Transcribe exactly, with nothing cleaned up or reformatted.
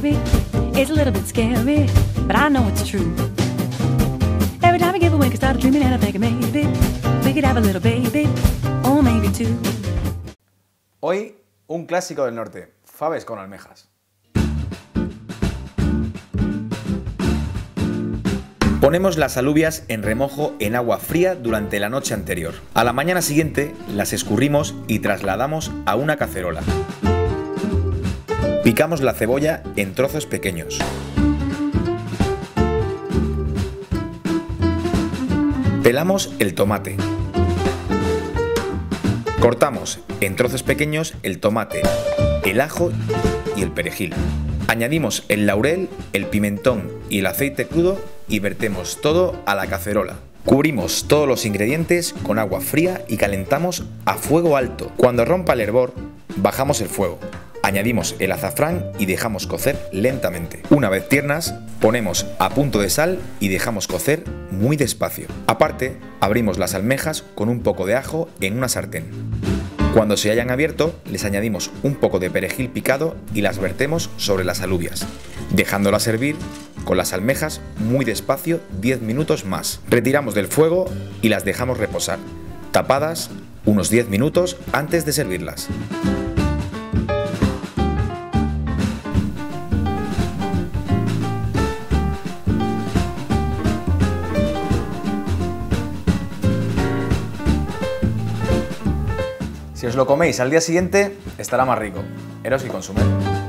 baby. It's a little bit scary, but I know it's true. Every time I give a wink, I start dreaming and I think maybe we could have a little baby, or maybe two. Hoy, un clásico del norte, faves con almejas. Ponemos las alubias en remojo en agua fría durante la noche anterior. A la mañana siguiente las escurrimos y trasladamos a una cacerola. Picamos la cebolla en trozos pequeños. Pelamos el tomate. Cortamos en trozos pequeños el tomate, el ajo y el perejil. Añadimos el laurel, el pimentón y el aceite crudo y vertemos todo a la cacerola. Cubrimos todos los ingredientes con agua fría y calentamos a fuego alto. Cuando rompa el hervor, bajamos el fuego. Añadimos el azafrán y dejamos cocer lentamente. Una vez tiernas, ponemos a punto de sal y dejamos cocer muy despacio. Aparte, abrimos las almejas con un poco de ajo en una sartén. Cuando se hayan abierto, les añadimos un poco de perejil picado y las vertemos sobre las alubias, dejándolas servir con las almejas muy despacio diez minutos más. Retiramos del fuego y las dejamos reposar, tapadas unos diez minutos antes de servirlas. Si os lo coméis al día siguiente, estará más rico. Eroski Consumer.